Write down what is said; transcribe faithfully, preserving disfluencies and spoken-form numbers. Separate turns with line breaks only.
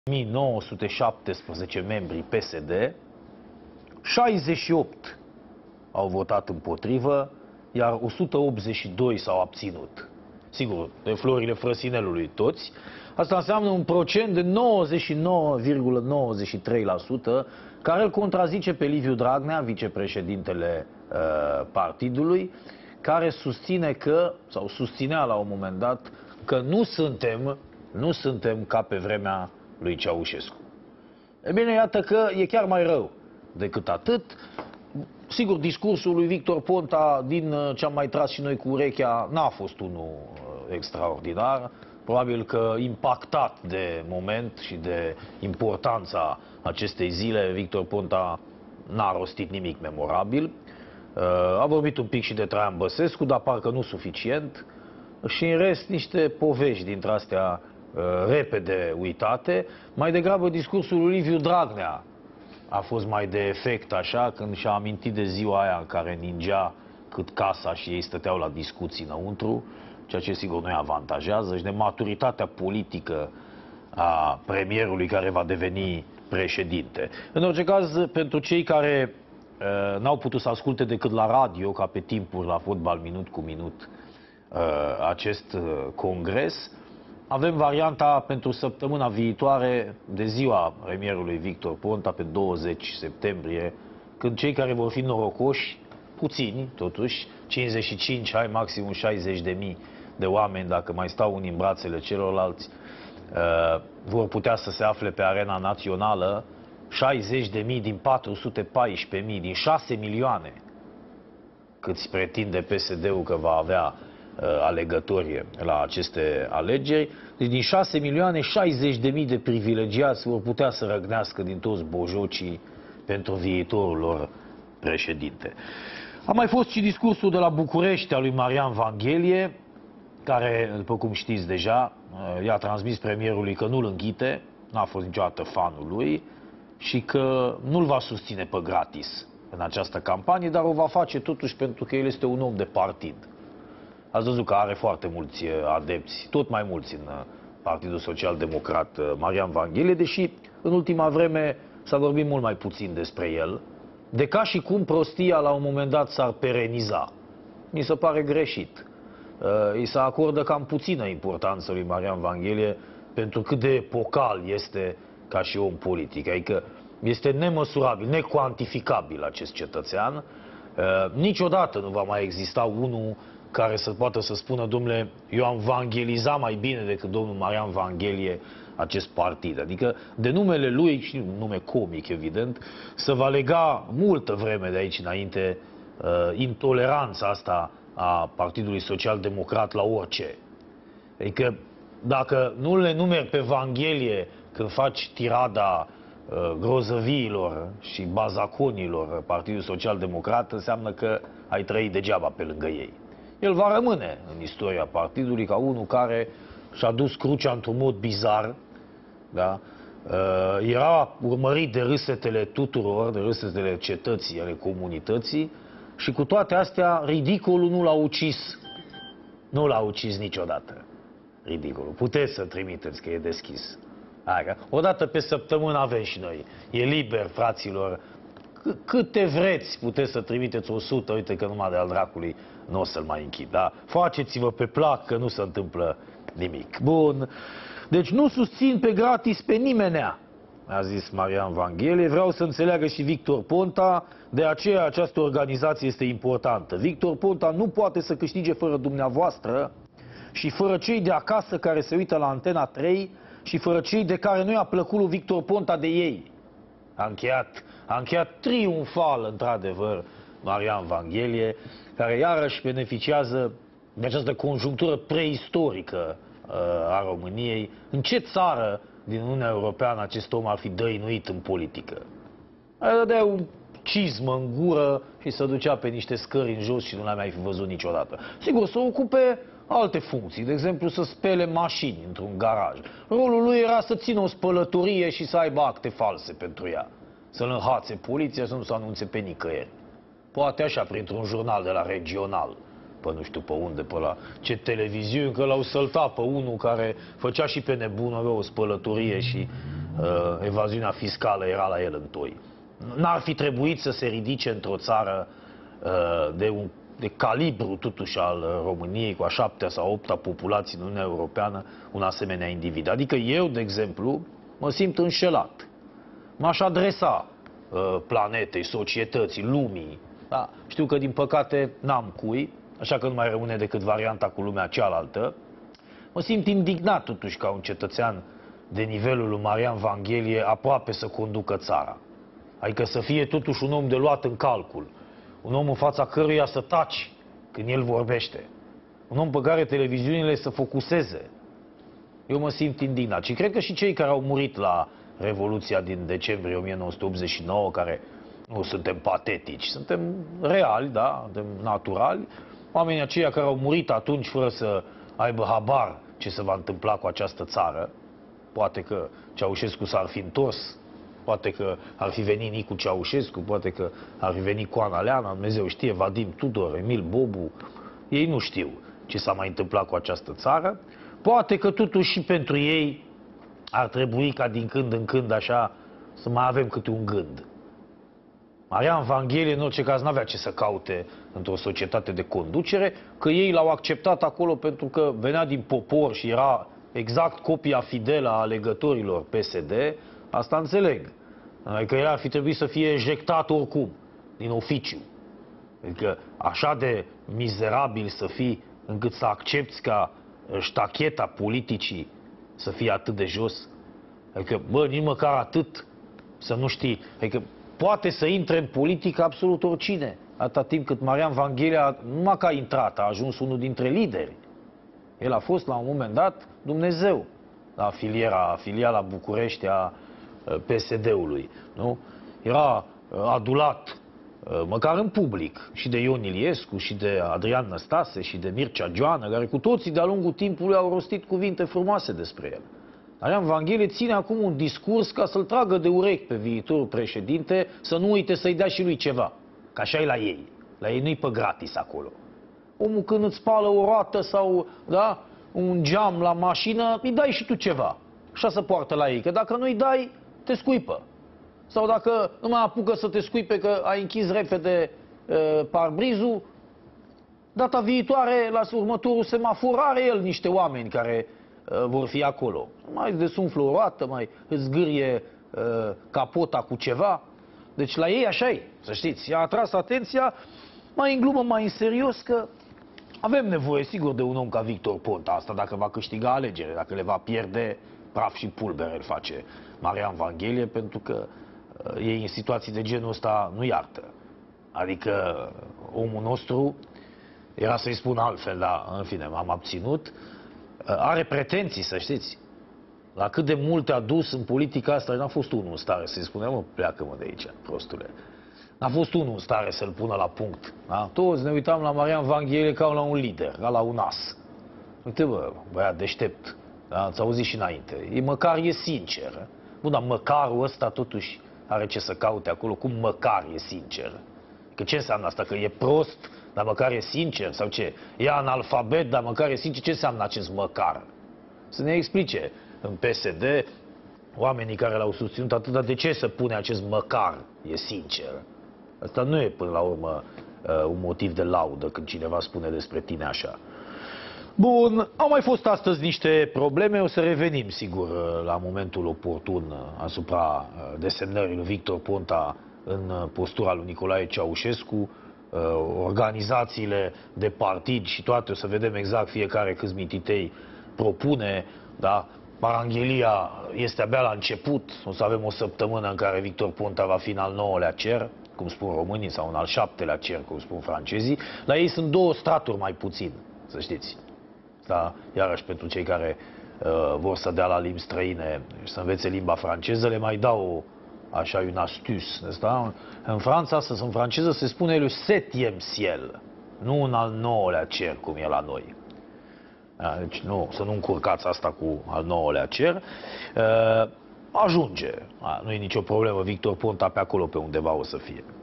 o mie nouă sute șaptesprezece membri P S D, șaizeci și opt au votat împotrivă, iar o sută optzeci și doi s-au abținut. Sigur, de florile Frăsinelului toți. Asta înseamnă un procent de nouăzeci și nouă virgulă nouăzeci și trei la sută, care îl contrazice pe Liviu Dragnea, vicepreședintele uh, partidului, care susține că, sau susținea la un moment dat, că nu suntem, nu suntem ca pe vremea lui Ceaușescu. E bine, iată că e chiar mai rău decât atât. Sigur, discursul lui Victor Ponta, din ce am mai tras și noi cu urechea, n-a fost unul extraordinar. Probabil că impactat de moment și de importanța acestei zile, Victor Ponta n-a rostit nimic memorabil. A vorbit un pic și de Traian Băsescu, dar parcă nu suficient. Și în rest niște povești dintre astea repede uitate. Mai degrabă discursul lui Liviu Dragnea a fost mai de efect așa, când și-a amintit de ziua aia în care ningea cât casa și ei stăteau la discuții înăuntru, ceea ce sigur nu-i avantajează, și de maturitatea politică a premierului care va deveni președinte. În orice caz, pentru cei care uh, n-au putut să asculte decât la radio, ca pe timpuri la Fotbal Minut cu Minut, uh, acest uh, congres, avem varianta pentru săptămâna viitoare de ziua premierului Victor Ponta, pe douăzeci septembrie, când cei care vor fi norocoși, puțini totuși, cincizeci și cinci, hai maximum șaizeci de mii de oameni, dacă mai stau unii în brațele celorlalți, uh, vor putea să se afle pe arena națională, șaizeci de mii din patru sute paisprezece mii, din șase milioane, câți pretinde P S D-ul că va avea uh, alegători la aceste alegeri. Deci din șase milioane, șaizeci de mii de privilegiați vor putea să răgnească din toți bojocii pentru viitorul lor președinte. A mai fost și discursul de la București al lui Marian Vanghelie, care, după cum știți deja, i-a transmis premierului că nu-l înghite, n-a fost niciodată fanul lui și că nu-l va susține pe gratis în această campanie, dar o va face totuși pentru că el este un om de partid. Ați văzut că are foarte mulți adepți, tot mai mulți în Partidul Social Democrat, Marian Vanghelie, deși în ultima vreme s-a vorbit mult mai puțin despre el, de ca și cum prostia la un moment dat s-ar pereniza. Mi se pare greșit. Îi se acordă cam puțină importanță lui Marian Vanghelie pentru cât de epocal este ca și om politic. Adică este nemăsurabil, necuantificabil acest cetățean. Niciodată nu va mai exista unul care să poată să spună: domnule, eu am vangelizat mai bine decât domnul Marian Vanghelie acest partid. Adică de numele lui, și un nume comic evident, se va lega multă vreme de aici înainte uh, intoleranța asta a Partidului Social Democrat la orice. Adică dacă nu le numeri pe Vanghelie când faci tirada uh, grozăviilor și bazaconilor Partidului Social Democrat, înseamnă că ai trăit degeaba pe lângă ei. El va rămâne în istoria partidului ca unul care și-a dus crucea într-un mod bizar, da? Uh, era urmărit de râsetele tuturor, de râsetele cetății, ale comunității, și cu toate astea, ridicolul nu l-a ucis. Nu l-a ucis niciodată. Ridicolul. Puteți să trimiteți, că e deschis. Hai, odată pe săptămână avem și noi. E liber, fraților. C câte vreți puteți să trimiteți o sută, uite că numai de-al dracului nu o să-l mai închid. Da? Faceți-vă pe plac că nu se întâmplă nimic. Bun. Deci nu susțin pe gratis pe nimenea, a zis Marian Vanghelie. Vreau să înțeleagă și Victor Ponta, de aceea această organizație este importantă. Victor Ponta nu poate să câștige fără dumneavoastră și fără cei de acasă care se uită la Antena trei și fără cei de care nu i-a plăcut lui Victor Ponta de ei. A încheiat, a încheiat triumfal, într-adevăr, Marian Vanghelie, care iarăși beneficiază de această conjunctură preistorică a României. În ce țară din Uniunea Europeană acest om ar fi dăinuit în politică? Dădea un cizmă în gură și se ducea pe niște scări în jos și nu l-a mai fi văzut niciodată. Sigur, să ocupe alte funcții, de exemplu să spele mașini într-un garaj. Rolul lui era să țină o spălătorie și să aibă acte false pentru ea. Să-l înhațe poliția, să nu se anunțe pe nicăieri. Poate așa, printr-un jurnal de la Regional. Pă nu știu pe unde, pe la ce televiziuni, că l-au săltat pe unul care făcea și pe nebună o spălătorie și evaziunea fiscală era la el în toi. N-ar fi trebuit să se ridice într-o țară de, un, de calibru totuși al României, cu a șaptea sau opta populații în Uniunea Europeană, un asemenea individ. Adică eu, de exemplu, mă simt înșelat. M-aș adresa planetei, societății, lumii. Da? Știu că, din păcate, n-am cui, așa că nu mai rămâne decât varianta cu lumea cealaltă. Mă simt indignat, totuși, ca un cetățean de nivelul lui Marian Vanghelie aproape să conducă țara. Adică să fie totuși un om de luat în calcul. Un om în fața căruia să taci când el vorbește. Un om pe care televiziunile să focuseze. Eu mă simt indignat. Și cred că și cei care au murit la Revoluția din decembrie o mie nouă sute optzeci și nouă, care nu suntem patetici, suntem reali, da, suntem naturali, oamenii aceia care au murit atunci fără să aibă habar ce se va întâmpla cu această țară, poate că Ceaușescu s-ar fi întors, poate că ar fi venit Nicu Ceaușescu, poate că ar fi venit Coana Leana, Dumnezeu știe, Vadim Tudor, Emil Bobu, ei nu știu ce s-a mai întâmplat cu această țară. Poate că totuși și pentru ei ar trebui ca din când în când așa să mai avem câte un gând. Marian Vanghelie în orice caz n-avea ce să caute într-o societate de conducere, că ei l-au acceptat acolo pentru că venea din popor și era exact copia fidelă a alegătorilor P S D, asta înțeleg. Adică el ar fi trebuit să fie ejectat oricum, din oficiu. Adică așa de mizerabil să fii încât să accepti ca ștacheta politicii să fie atât de jos. Adică, bă, nici măcar atât să nu știi. Adică poate să intre în politică absolut oricine. Atâta timp cât Marian Vanghelie, numai că a intrat, a ajuns unul dintre lideri. El a fost la un moment dat Dumnezeu la filiera, filiala București a P S D-ului. Nu? Era adulat măcar în public și de Ion Iliescu, și de Adrian Năstase, și de Mircea Joană, care cu toții de-a lungul timpului au rostit cuvinte frumoase despre el. Marian Vanghelie ține acum un discurs ca să-l tragă de urechi pe viitorul președinte, să nu uite să-i dea și lui ceva. Că așa e la ei. La ei nu-i pe gratis acolo. Omul când îți spală o roată sau, da, un geam la mașină, îi dai și tu ceva. Așa se poartă la ei. Că dacă nu-i dai, te scuipă. Sau dacă nu mai apucă să te scuipe că ai închis repede uh, parbrizul, data viitoare, la următorul semafor, are el niște oameni care uh, vor fi acolo. Mai desumflă o roată, mai îți zgârie uh, capota cu ceva. Deci la ei așa e, să știți. I-a atras atenția, mai în glumă, mai în serios, că avem nevoie, sigur, de un om ca Victor Ponta. Asta dacă va câștiga alegere, dacă le va pierde, praf și pulbere îl face Marian Vanghelie, pentru că uh, ei în situații de genul ăsta nu iartă. Adică omul nostru, era să-i spun altfel, dar în fine, m-am abținut, uh, are pretenții, să știți. La cât de multe a dus în politica asta, n-a fost unul în stare să-i spune, mă, pleacă-mă de aici, prostule. N-a fost unul în stare să-l pună la punct. Da? Toți ne uitam la Marian Vanghelie ca la un lider, ca la un as. Uite, bă, băiat deștept, da? Ați auzit și înainte. E, măcar e sincer. Bun, dar măcarul ăsta totuși are ce să caute acolo. Cum măcar e sincer? Că ce înseamnă asta? Că e prost, dar măcar e sincer? Sau ce? E analfabet, dar măcar e sincer? Ce înseamnă acest măcar? Să ne explice în P S D oamenii care l-au susținut atâta, de ce să pune acest măcar e sincer? Asta nu e până la urmă un motiv de laudă când cineva spune despre tine așa. Bun, au mai fost astăzi niște probleme, o să revenim sigur la momentul oportun asupra desemnării lui Victor Ponta în postura lui Nicolae Ceaușescu, organizațiile de partid și toate, o să vedem exact fiecare câți mititei propune, da? Paranghelia este abia la început, o să avem o săptămână în care Victor Ponta va fi în al nouălea cer, cum spun românii, sau în al șaptelea cer, cum spun francezii. La ei sunt două straturi mai puțin, să știți. Da? Iarăși pentru cei care uh, vor să dea la limbi străine și să învețe limba franceză, le mai dau așa un astus. Da? În Franța, în franceză, se spune le septième ciel, nu în al nouălea cer, cum e la noi. Deci nu, să nu încurcați asta cu al nouălea cer. Ajunge. Nu e nicio problemă, Victor Ponta pe acolo pe undeva o să fie.